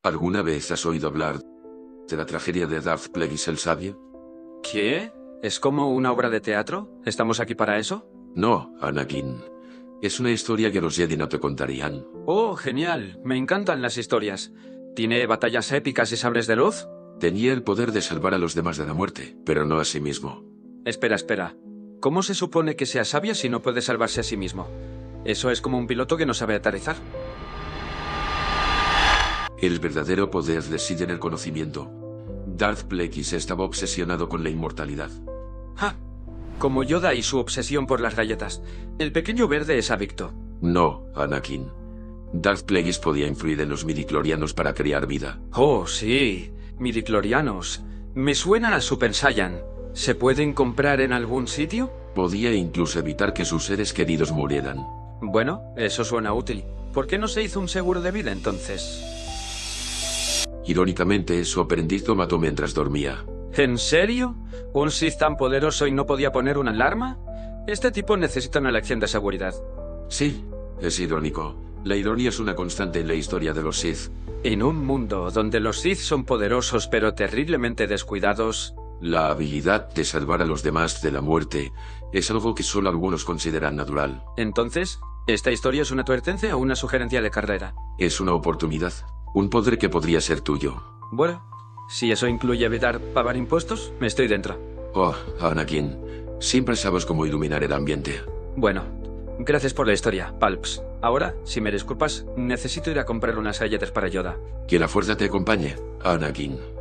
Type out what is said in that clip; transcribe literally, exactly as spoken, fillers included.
¿Alguna vez has oído hablar de la tragedia de Darth Plagueis el Sabio? ¿Qué? ¿Es como una obra de teatro? ¿Estamos aquí para eso? No, Anakin. Es una historia que los Jedi no te contarían. Oh, genial. Me encantan las historias. ¿Tiene batallas épicas y sables de luz? Tenía el poder de salvar a los demás de la muerte, pero no a sí mismo. Espera, espera. ¿Cómo se supone que sea sabio si no puede salvarse a sí mismo? Eso es como un piloto que no sabe aterrizar. El verdadero poder reside en el conocimiento. Darth Plagueis estaba obsesionado con la inmortalidad. ¡Ja! Como Yoda y su obsesión por las galletas. El pequeño verde es adicto. No, Anakin. Darth Plagueis podía influir en los midichlorianos para crear vida. Oh, sí. Midichlorianos. Me suenan a Super Saiyan. ¿Se pueden comprar en algún sitio? Podía incluso evitar que sus seres queridos murieran. Bueno, eso suena útil. ¿Por qué no se hizo un seguro de vida entonces? Irónicamente, su aprendiz lo mató mientras dormía. ¿En serio? ¿Un Sith tan poderoso y no podía poner una alarma? Este tipo necesita una lección de seguridad. Sí, es irónico. La ironía es una constante en la historia de los Sith. En un mundo donde los Sith son poderosos pero terriblemente descuidados... La habilidad de salvar a los demás de la muerte es algo que solo algunos consideran natural. Entonces, ¿esta historia es una advertencia o una sugerencia de carrera? Es una oportunidad, un poder que podría ser tuyo. Bueno, si eso incluye evitar pagar impuestos, me estoy dentro. Oh, Anakin, siempre sabes cómo iluminar el ambiente. Bueno, gracias por la historia, Palps. Ahora, si me disculpas, necesito ir a comprar unas galletas para Yoda. Que la fuerza te acompañe, Anakin.